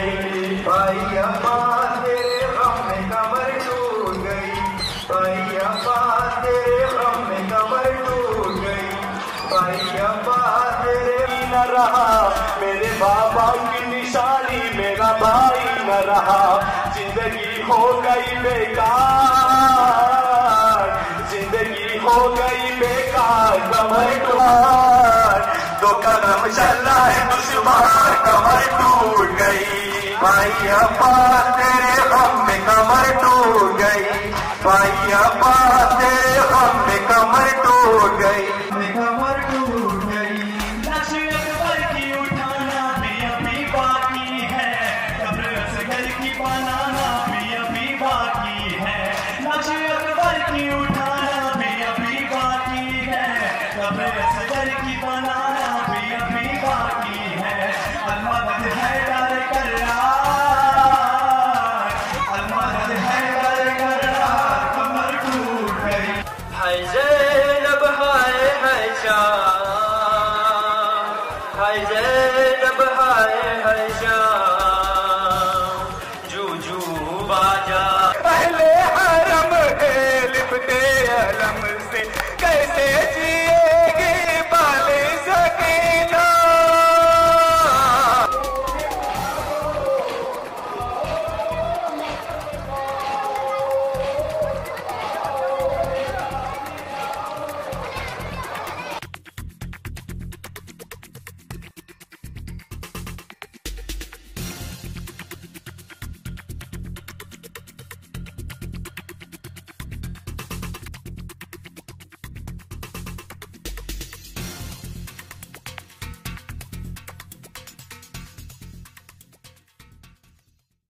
भाई अम्मा तेरे गम में कमर टूट गई, भाई अम्मा तेरे गम में कमर टूट गई, भाई अम्मा तेरे न रहा मेरे बाबा की निशानी, मेरा भाई न रहा, जिंदगी हो गई बेकार, जिंदगी हो गई बेकार, कमर टूट दो कदम चला है दुश्मन, कमर टूट गई, भाई अब्बा तेरे गम में कमर टूट गई, भाई अब्बा तेरे गम में कमर टूट गई, कमर टूट गई। लाश अकबर की उठाना भी अभी बाकी है, कब्र असगर की बनाना भी अभी बाकी है, लाश अकबर की उठाना भी अभी बाकी है, कब्र असगर की बनाना भी अभी बाकी है। अलमदद है डर कर हाय ज़ैनब हाय शाम, हाय ज़ैनब हाय शाम, जू बाजा अहले हरम है लिपटे अलम।